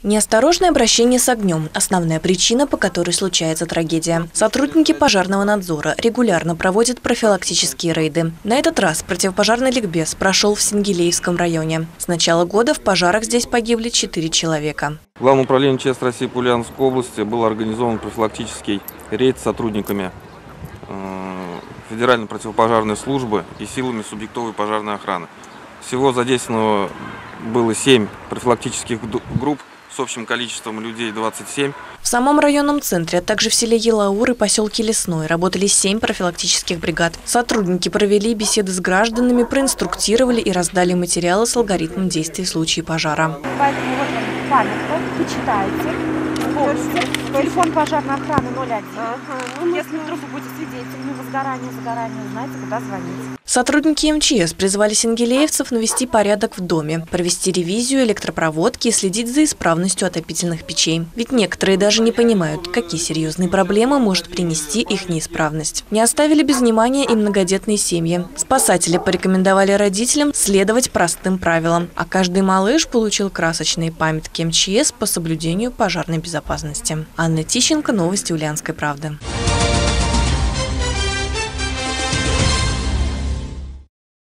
Неосторожное обращение с огнем – основная причина, по которой случается трагедия. Сотрудники пожарного надзора регулярно проводят профилактические рейды. На этот раз противопожарный ликбез прошел в Сенгилеевском районе. С начала года в пожарах здесь погибли 4 человека. В Главном управлении ЧС России по Ульяновской области был организован профилактический рейд с сотрудниками Федеральной противопожарной службы и силами субъектовой пожарной охраны. Всего задействовано было 7 профилактических групп с общим количеством людей 27. В самом районном центре, а также в селе Елаур и поселке Лесной работали 7 профилактических бригад. Сотрудники провели беседы с гражданами, проинструктировали и раздали материалы с алгоритмом действий в случае пожара. Поэтому вот вам памятка, вы читаете, помните, телефон пожарной охраны 01. Если вдруг вы будете свидетелями возгорания, знаете, куда звонить. Сотрудники МЧС призвали сенгилеевцев навести порядок в доме, провести ревизию электропроводки и следить за исправностью отопительных печей. Ведь некоторые даже не понимают, какие серьезные проблемы может принести их неисправность. Не оставили без внимания и многодетные семьи. Спасатели порекомендовали родителям следовать простым правилам, а каждый малыш получил красочные памятки МЧС по соблюдению пожарной безопасности. Анна Тищенко, новости Ульяновской правды.